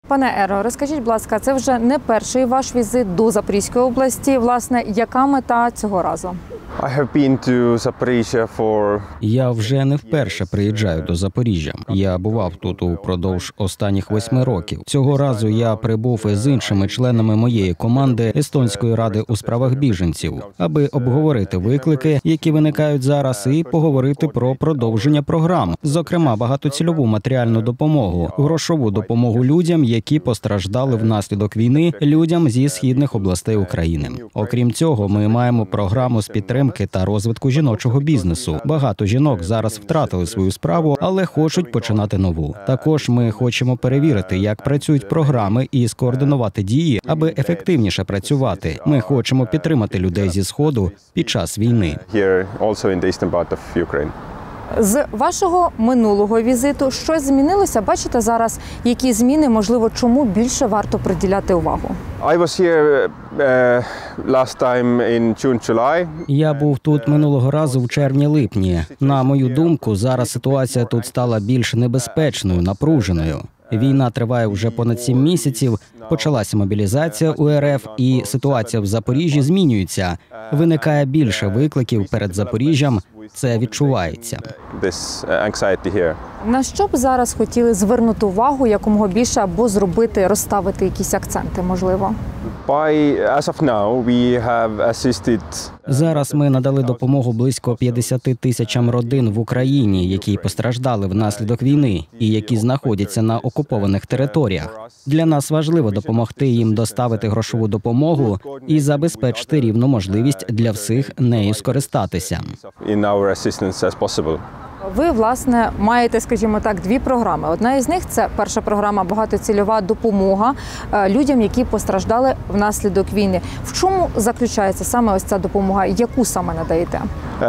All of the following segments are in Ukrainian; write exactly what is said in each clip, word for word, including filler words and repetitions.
Пане Еро, розкажіть, будь ласка, це вже не перший ваш візит до Запорізької області. Власне, яка мета цього разу? I have been to Zaporizhia for... Я вже не вперше приїжджаю до Запоріжжя. Я бував тут упродовж останніх восьми років. Цього разу я прибув із іншими членами моєї команди Естонської ради у справах біженців, аби обговорити виклики, які виникають зараз, і поговорити про продовження програм, зокрема багатоцільову матеріальну допомогу, грошову допомогу людям, які постраждали внаслідок війни, людям зі східних областей України. Окрім цього, ми маємо програму з підтримки та розвитку жіночого бізнесу. Багато жінок зараз втратили свою справу, але хочуть починати нову. Також ми хочемо перевірити, як працюють програми і скоординувати дії, аби ефективніше працювати. Ми хочемо підтримати людей зі Сходу під час війни. З вашого минулого візиту щось змінилося? Бачите зараз, які зміни, можливо, чому більше варто приділяти увагу? I was here uh, last time in June, July. Я був тут минулого разу в червні-липні. На мою думку, зараз ситуація тут стала більш небезпечною, напруженою. Війна триває вже понад сім місяців, почалася мобілізація у РФ, і ситуація в Запоріжжі змінюється. Виникає більше викликів перед Запоріжжям, це відчувається. На що б зараз хотіли звернути увагу якомога більше або зробити, розставити якісь акценти, можливо? Зараз ми надали допомогу близько п'ятдесяти тисячам родин в Україні, які постраждали внаслідок війни і які знаходяться на окупованих територіях. Для нас важливо допомогти їм доставити грошову допомогу і забезпечити рівну можливість для всіх нею скористатися. Ви, власне, маєте, скажімо так, дві програми. Одна із них – це перша програма «Багатоцільова допомога» людям, які постраждали внаслідок війни. В чому заключається саме ось ця допомога? Яку саме надаєте?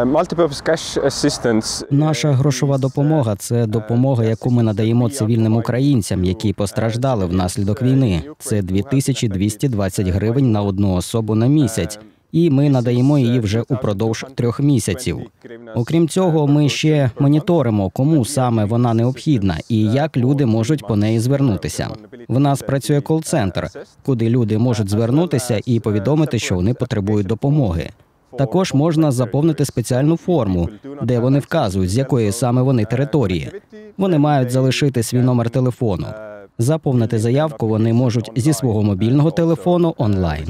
Наша грошова допомога – це допомога, яку ми надаємо цивільним українцям, які постраждали внаслідок війни. Це дві тисячі двісті двадцять гривень на одну особу на місяць. І ми надаємо її вже упродовж трьох місяців. Окрім цього, ми ще моніторимо, кому саме вона необхідна і як люди можуть по неї звернутися. В нас працює кол-центр, куди люди можуть звернутися і повідомити, що вони потребують допомоги. Також можна заповнити спеціальну форму, де вони вказують, з якої саме вони території. Вони мають залишити свій номер телефону. Заповнити заявку вони можуть зі свого мобільного телефону онлайн.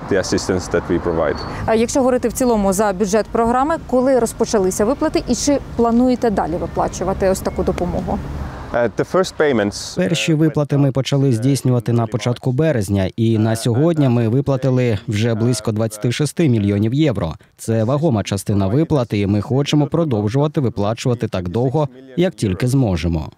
Якщо говорити в цілому за бюджет програми, коли розпочалися виплати і чи плануєте далі виплачувати ось таку допомогу? Перші виплати ми почали здійснювати на початку березня, і на сьогодні ми виплатили вже близько двадцять шість мільйонів євро. Це вагома частина виплати, і ми хочемо продовжувати виплачувати так довго, як тільки зможемо.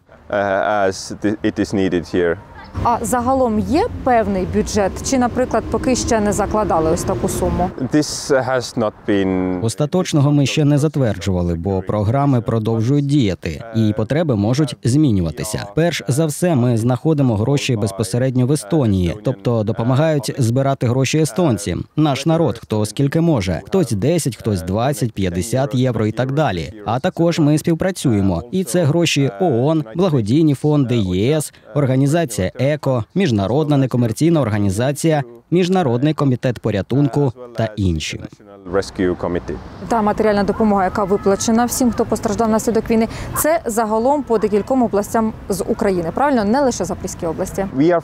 А загалом є певний бюджет? Чи, наприклад, поки ще не закладали ось таку суму? Остаточного ми ще не затверджували, бо програми продовжують діяти, і потреби можуть змінюватися. Перш за все, ми знаходимо гроші безпосередньо в Естонії, тобто допомагають збирати гроші естонці. Наш народ, хто скільки може. Хтось десять, хтось двадцять, п'ятдесят євро і так далі. А також ми співпрацюємо. І це гроші ООН, благодійні фонди, єс, організація ЕКО, міжнародна некомерційна організація, Міжнародний комітет порятунку та інші. Та матеріальна допомога, яка виплачена всім, хто постраждав внаслідок війни, це загалом по декільком областям з України, правильно? Не лише Запорізькій області.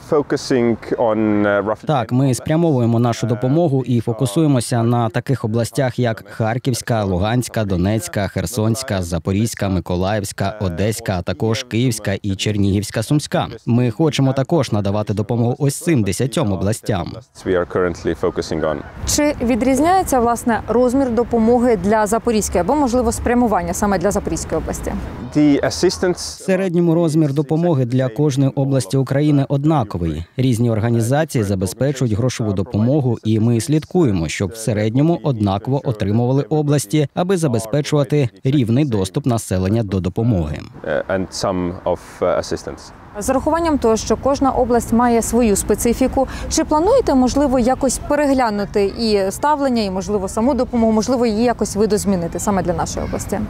Так, ми спрямовуємо нашу допомогу і фокусуємося на таких областях, як Харківська, Луганська, Донецька, Херсонська, Запорізька, Миколаївська, Одеська, а також Київська і Чернігівська, Сумська. Ми хочемо також надавати допомогу ось цим десятьом областям. Чи відрізняється, власне, розмір допомоги для Запорізької або, можливо, спрямування саме для Запорізької області? В середньому розмір допомоги для кожної області України однаковий. Різні організації забезпечують грошову допомогу, і ми слідкуємо, щоб в середньому однаково отримували області, аби забезпечувати рівний доступ населення до допомоги. З урахуванням того, що кожна область має свою специфіку, чи плануєте, можливо, якось переглянути і ставлення, і, можливо, саму допомогу, можливо, її якось видозмінити саме для нашої області?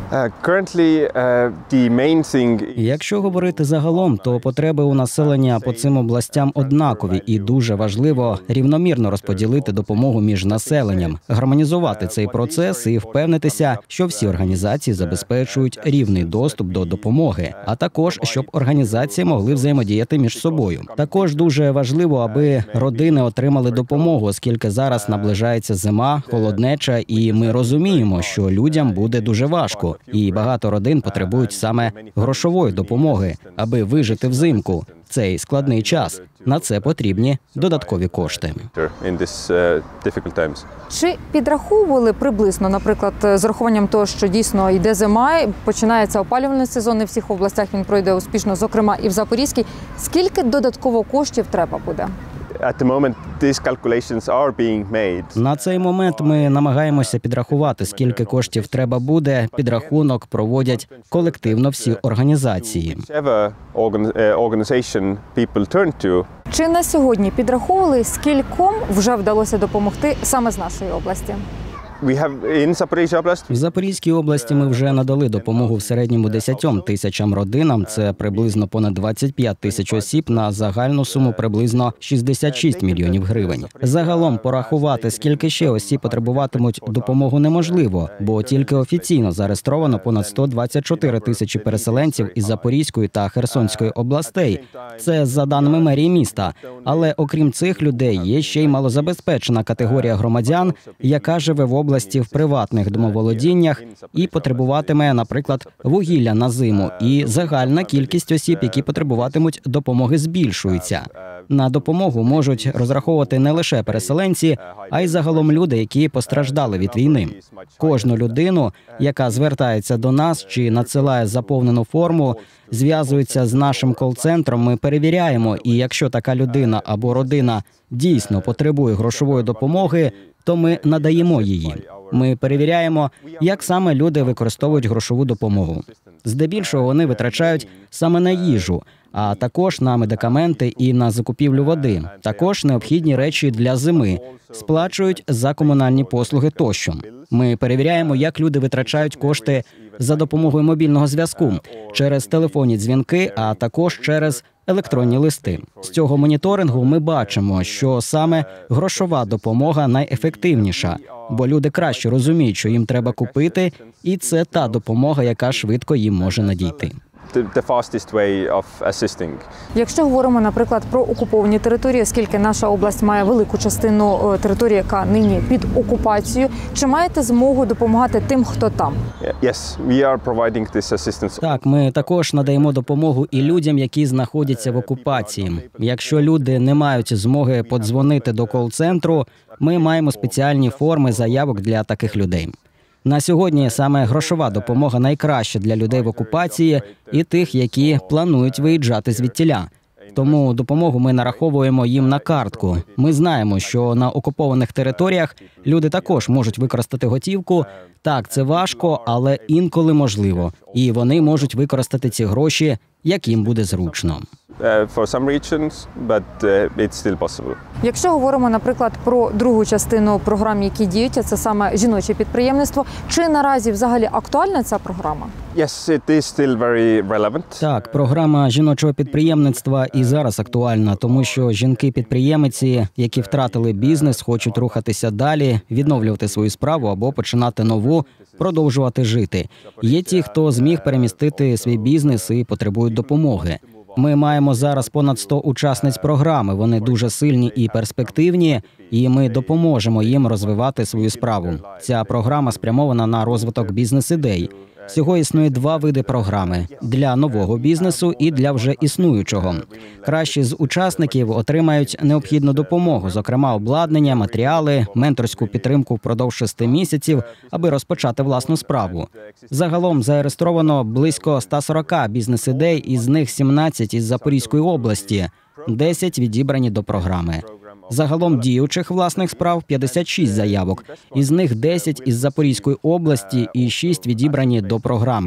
Uh, currently, uh, the main thing Якщо говорити загалом, то потреби у населення по цим областям однакові, і дуже важливо рівномірно розподілити допомогу між населенням, гармонізувати цей процес і впевнитися, що всі організації забезпечують рівний доступ до допомоги, а також щоб організації могли взаємодіяти між собою. Також дуже важливо, аби родини отримали допомогу, оскільки зараз наближається зима, холоднеча, і ми розуміємо, що людям буде дуже важко. І багато родин потребують саме грошової допомоги, аби вижити взимку. Цей складний час. На це потрібні додаткові кошти. in this uh, difficult times. Чи підраховували приблизно, наприклад, з урахуванням того, що дійсно йде зима, починається опалювальний сезон, не в всіх областях він пройде успішно, зокрема і в Запорізькій, скільки додатково коштів треба буде? At the moment, these calculations are being made. На цей момент ми намагаємося підрахувати, скільки коштів треба буде. Підрахунок проводять колективно всі організації. Whichever organ- uh, organization people turn to, Чи на сьогодні підраховували, скільком вже вдалося допомогти саме з нашої області? we have in Zaporizhzhia Oblast, В Запорізькій області ми вже надали допомогу в середньому десятьом тисячам родинам. Це приблизно понад двадцять п'ять тисяч осіб на загальну суму приблизно шістдесят шість мільйонів гривень. Загалом порахувати, скільки ще осіб потребуватимуть допомогу, неможливо, бо тільки офіційно зареєстровано понад сто двадцять чотири тисячі переселенців із Запорізької та Херсонської областей. Це за даними мерії міста. Але окрім цих людей є ще й малозабезпечена категорія громадян, яка живе в області в приватних домоволодіннях і потребуватиме, наприклад, вугілля на зиму. І загальна кількість осіб, які потребуватимуть допомоги, збільшується. На допомогу можуть розраховувати не лише переселенці, а й загалом люди, які постраждали від війни. Кожну людину, яка звертається до нас чи надсилає заповнену форму, зв'язується з нашим кол-центром, ми перевіряємо, і якщо така людина або родина дійсно потребує грошової допомоги, то ми надаємо її. Ми перевіряємо, як саме люди використовують грошову допомогу. Здебільшого вони витрачають саме на їжу, а також на медикаменти і на закупівлю води. Також необхідні речі для зими, сплачують за комунальні послуги тощо. Ми перевіряємо, як люди витрачають кошти за допомогою мобільного зв'язку, через телефонні дзвінки, а також через електронні листи. З цього моніторингу ми бачимо, що саме грошова допомога найефективніша, бо люди краще розуміють, що їм треба купити, і це та допомога, яка швидко їм може надійти. the, the fastest way of assisting. Якщо говоримо, наприклад, про окуповані території, оскільки наша область має велику частину території, яка нині під окупацією, чи маєте змогу допомагати тим, хто там? Yes, we are providing this assistance. Так, ми також надаємо допомогу і людям, які знаходяться в окупації. Якщо люди не мають змоги подзвонити до кол-центру, ми маємо спеціальні форми заявок для таких людей. На сьогодні саме грошова допомога найкраща для людей в окупації і тих, які планують виїжджати звідтіля. Тому допомогу ми нараховуємо їм на картку. Ми знаємо, що на окупованих територіях люди також можуть використати готівку. Так, це важко, але інколи можливо. І вони можуть використати ці гроші, як їм буде зручно. Uh, for some regions, but uh, it's still possible. Якщо говоримо, наприклад, про другу частину програм, які діють, а це саме жіноче підприємництво, чи наразі взагалі актуальна ця програма? Yes, it is still very relevant. Так, програма жіночого підприємництва і зараз актуальна, тому що жінки-підприємиці, які втратили бізнес, хочуть рухатися далі, відновлювати свою справу або починати нову, продовжувати жити. Є ті, хто зміг перемістити свій бізнес і потребують допомоги. Ми маємо зараз понад сто учасниць програми, вони дуже сильні і перспективні, і ми допоможемо їм розвивати свою справу. Ця програма спрямована на розвиток бізнес-ідей. Всього існує два види програми – для нового бізнесу і для вже існуючого. Кращі з учасників отримають необхідну допомогу, зокрема обладнання, матеріали, менторську підтримку впродовж шести місяців, аби розпочати власну справу. Загалом зареєстровано близько ста сорока бізнес-ідей, із них сімнадцять із Запорізької області, десять відібрані до програми. Загалом діючих власних справ п'ятдесят шість заявок, із них десять із Запорізької області і шість відібрані до програми.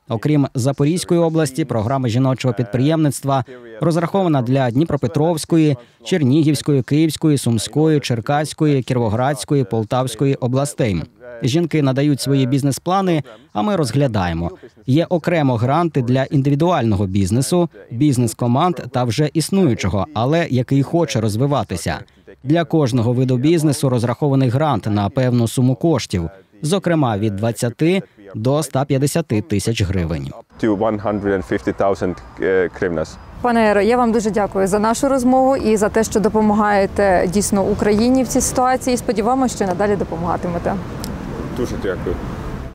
Окрім Запорізької області, програма жіночого підприємництва розрахована для Дніпропетровської, Чернігівської, Київської, Сумської, Черкаської, Кіровоградської, Полтавської областей. Жінки надають свої бізнес-плани, а ми розглядаємо. Є окремо гранти для індивідуального бізнесу, бізнес-команд та вже існуючого, але який хоче розвиватися. Для кожного виду бізнесу розрахований грант на певну суму коштів, зокрема від двадцяти до ста п'ятдесяти тисяч гривень. To one hundred fifty thousand hryvnias. Пане Еро, я вам дуже дякую за нашу розмову і за те, що допомагаєте дійсно Україні в цій ситуації. Сподіваємося, що надалі допомагатимете. Дуже дякую.